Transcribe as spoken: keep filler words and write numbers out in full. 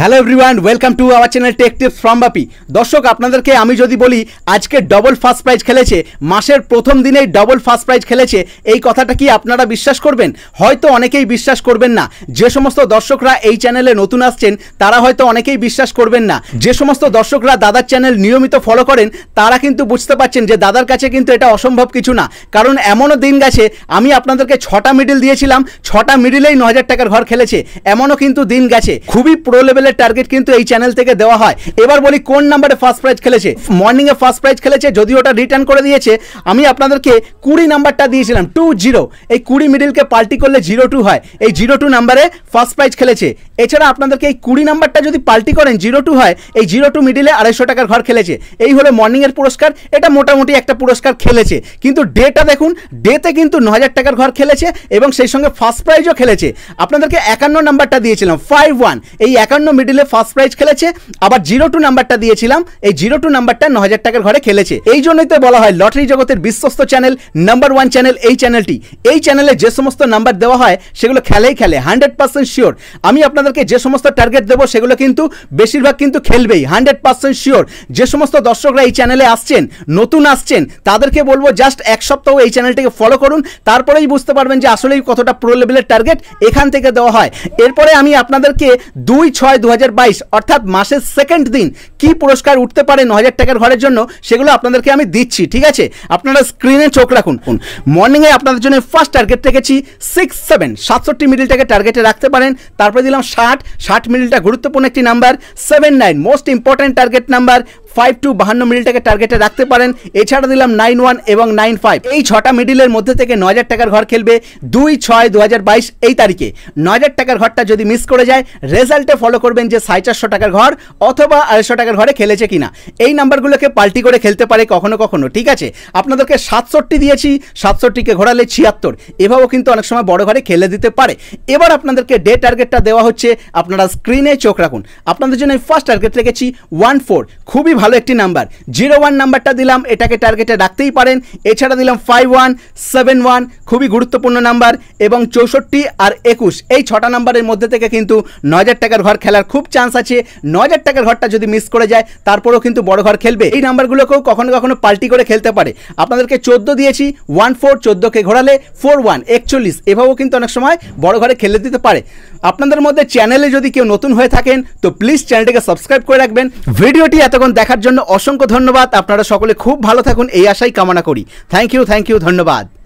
Hello everyone, welcome to our channel tech tips from Bapi. দর্শক, আপনাদেরকে আমি যদি বলি আজকে ডবল ফার্স্ট প্রাইজ খেলেছে, মাসের প্রথম দিনেই ডবল ফার্স্ট প্রাইজ খেলেছে, এই কথাটা কি আপনারা বিশ্বাস করবেন? হয়তো অনেকেই বিশ্বাস করবেন না। যে সমস্ত দর্শকরা এই চ্যানেলে নতুন আসছেন তারা হয়তো অনেকেই বিশ্বাস করবেন না। যে সমস্ত দর্শকরা দাদার চ্যানেল নিয়মিত ফলো করেন তারা কিন্তু বুঝতে পারছেন যে দাদার কাছে কিন্তু এটা অসম্ভব কিছু না। কারণ এমনও দিন গেছে আমি আপনাদেরকে ছটা মিডিল দিয়েছিলাম, ছটা মিডিলেই ন হাজার টাকার ঘর খেলেছে। এমনও কিন্তু দিন গেছে। খুবই প্রো লেভেলের টার্গেট কিন্তু এই চ্যানেল থেকে দেওয়া হয়। এবার বলি কোন নাম্বারে ফার্স্ট প্রাইজ খেলেছে। মর্নিং এ ফার্স্ট প্রাইজ খেলেছে, যদি ওটা রিটার্ন করে দিয়েছে। আমি আপনাদেরকে কুড়ি নাম্বারটা দিয়েছিলাম, টু জিরো। এই কুড়ি মিডিলকে পাল্টি করলে জিরো টু হয়, এই জিরো টু নাম্বারে ফার্স্ট প্রাইজ খেলেছে। এছাড়া আপনাদেরকে এই কুড়ি নাম্বারটা যদি পাল্টি করেন জিরো টু হয়, এই জিরো টু মিডিলে আড়াইশো টাকার ঘর খেলেছে। এই হলো মর্নিং এর পুরস্কার। এটা মোটামুটি একটা পুরস্কার খেলেছে, কিন্তু ডেটা দেখুন, ডেতে কিন্তু ন হাজার টাকার ঘর খেলেছে এবং সেই সঙ্গে ফার্স্ট প্রাইজও খেলেছে। আপনাদেরকে একান্ন নাম্বারটা দিয়েছিলাম, ফাইভ ওয়ান। এই একান্ন মিডিলে ফার্স্ট প্রাইজ খেলেছে। আবার জিরো টু নাম্বারটা দিয়েছিলাম, এই জিরো টু নাম্বারটা ন হাজার টাকার ঘরে খেলেছে। এই জন্যই তো বলা হয় লটারি জগতের বিশ্বস্ত চ্যানেল, নাম্বার ওয়ান চ্যানেল এই চ্যানেলটি। এই চ্যানেলে যে সমস্ত নাম্বার দেওয়া হয় সেগুলো খেলেই খেলে, হান্ড্রেড পার্সেন্ট শিওর। আমি আপনাদেরকে যে সমস্ত টার্গেট দেবো সেগুলো কিন্তু বেশিরভাগ কিন্তু খেলবেই, হান্ড্রেড পার্সেন্ট শিওর। যে সমস্ত দর্শকরা এই চ্যানেলে আসছেন, নতুন আসছেন, তাদেরকে বলবো জাস্ট এক সপ্তাহ এই চ্যানেলটিকে ফলো করুন, তারপরেই বুঝতে পারবেন যে আসলেই কতটা প্রো লেভেলের টার্গেট এখান থেকে দেওয়া হয়। এরপরে আমি আপনাদেরকে দুই ছয় দু হাজার বাইশ অর্থাৎ মাসের সেকেন্ড দিন কি পুরস্কার উঠতে পারে ন হাজার টাকার ঘরের জন্য, সেগুলো আপনাদেরকে আমি দিচ্ছি। ঠিক আছে, আপনারা স্ক্রিনে চোখ রাখুন। মর্নিংয়ে আপনাদের জন্য ফার্স্ট টার্গেট রেখেছি সিক্স সেভেন, সাতষট্টি মিডিলটাকে টার্গেটে রাখতে পারেন। তারপরে দিলাম ষাট, ষাট মিডিলটা গুরুত্বপূর্ণ একটি নাম্বার। Seven nine most important target নাম্বার। ফাইভ টু বাহান্ন মিডিলটাকে টার্গেটে রাখতে পারেন। এছাড়া দিলাম নাইন ওয়ান এবং নাইন ফাইভ। এই ছটা মিডিলের মধ্যে থেকে ন হাজার টাকার ঘর খেলবে দুই ছয় দু হাজার বাইশ এই তারিখে। ন হাজার টাকার ঘরটা যদি মিস করে যায়, রেজাল্টে ফলো করবেন যে সাড়ে চারশো টাকার ঘর অথবা আড়াইশো টাকার ঘরে খেলেছে কিনা। এই নাম্বারগুলোকে পাল্টি করে খেলতে পারে কখনো কখনো। ঠিক আছে, আপনাদেরকে সাতষট্টি দিয়েছি, সাতষট্টিকে ঘোরালে ছিয়াত্তর, এভাবেও কিন্তু অনেক সময় বড় ঘরে খেলে দিতে পারে। এবার আপনাদেরকে ডে টার্গেটটা দেওয়া হচ্ছে, আপনারা স্ক্রিনে চোখ রাখুন। আপনাদের জন্য ফার্স্ট টার্গেট রেখেছি ওয়ান ফোর, খুবই ভালো একটি নাম্বার। জিরো ওয়ান নাম্বারটা দিলাম, এটাকে টার্গেটে রাখতেই পারেন। এছাড়া দিলাম ফাইভ ওয়ান, সেভেন ওয়ান, খুবই গুরুত্বপূর্ণ নাম্বার, এবং চৌষট্টি আর একুশ। এই ছটা নাম্বারের মধ্যে থেকে কিন্তু ন হাজার টাকার ঘর খেলার খুব চান্স আছে। ন হাজার টাকার ঘরটা যদি মিস করে যায় তারপরেও কিন্তু বড় ঘর খেলবে। এই নাম্বারগুলোকেও কখনো কখনো পাল্টি করে খেলতে পারে। আপনাদেরকে চোদ্দ দিয়েছি, ওয়ান ফোর, চোদ্দোকে ঘোরালে ফোর ওয়ান, একচল্লিশ, এভাবেও কিন্তু অনেক সময় বড় ঘরে খেলে দিতে পারে। আপনাদের মধ্যে চ্যানেলে যদি কেউ নতুন হয়ে থাকেন তো প্লিজ চ্যানেলটিকে সাবস্ক্রাইব করে রাখবেন। ভিডিওটি এতক্ষণ দেখার জন্য অসংখ্য ধন্যবাদ। আপনারা সকলে খুব ভালো থাকুন এই আশাই কামনা করি। থ্যাংক ইউ, থ্যাংক ইউ, ধন্যবাদ।